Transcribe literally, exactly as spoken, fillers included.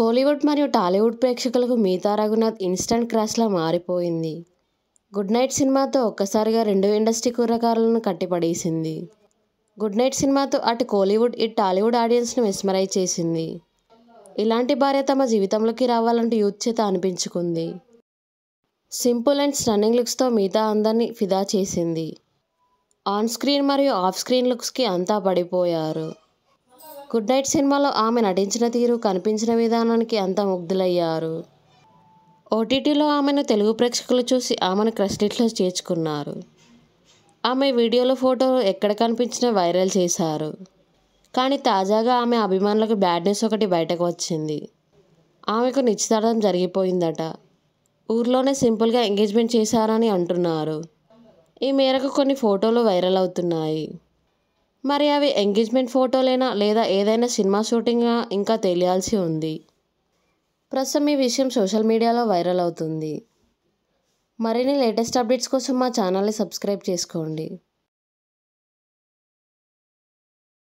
కోలీవుడ్ మరియు టాలీవుడ్ ప్రేక్షకులకు మీతా రఘునాథ్ ఇన్స్టంట్ క్రాష్లా మారిపోయింది. గుడ్ నైట్ సినిమాతో ఒక్కసారిగా రెండు ఇండస్ట్రీ కుర్రకారులను కట్టిపడేసింది. గుడ్ నైట్ సినిమాతో అటు కోలీవుడ్ ఇటు టాలీవుడ్ ఆడియన్స్ను మెస్మరైజ్ చేసింది. ఇలాంటి భార్య తమ జీవితంలోకి రావాలంటూ యూత్ చేత అనిపించుకుంది. సింపుల్ అండ్ స్టన్నింగ్ లుక్స్తో మీతా అందరినీ ఫిదా చేసింది. ఆన్ స్క్రీన్ మరియు ఆఫ్ స్క్రీన్ లుక్స్కి అంతా పడిపోయారు. గుడ్ నైట్ సినిమాలో ఆమె నటించిన తీరు, కనిపించిన విధానానికి అంతా ముగ్ధులయ్యారు. ఓటీటీలో ఆమెను తెలుగు ప్రేక్షకులు చూసి ఆమెను క్రష్ లిస్ట్లో చేర్చుకున్నారు. ఆమె వీడియోలు, ఫోటోలు ఎక్కడ కనిపించినా వైరల్ చేశారు. కానీ తాజాగా ఆమె అభిమానులకు బ్యాడ్ న్యూస్ ఒకటి బయటకు వచ్చింది. ఆమెకు నిశ్చితార్థం జరిగిపోయిందట. ఊర్లోనే సింపుల్గా ఎంగేజ్మెంట్ చేశారని అంటున్నారు. ఈ మేరకు కొన్ని ఫోటోలు వైరల్ అవుతున్నాయి. మరి అవి ఎంగేజ్మెంట్ ఫోటోలేనా లేదా ఏదైనా సినిమా షూటింగా ఇంకా తెలియాల్సి ఉంది. ప్రస్తుతం ఈ విషయం సోషల్ మీడియాలో వైరల్ అవుతుంది. మరిన్ని లేటెస్ట్ అప్డేట్స్ కోసం మా ఛానల్ని సబ్స్క్రైబ్ చేసుకోండి.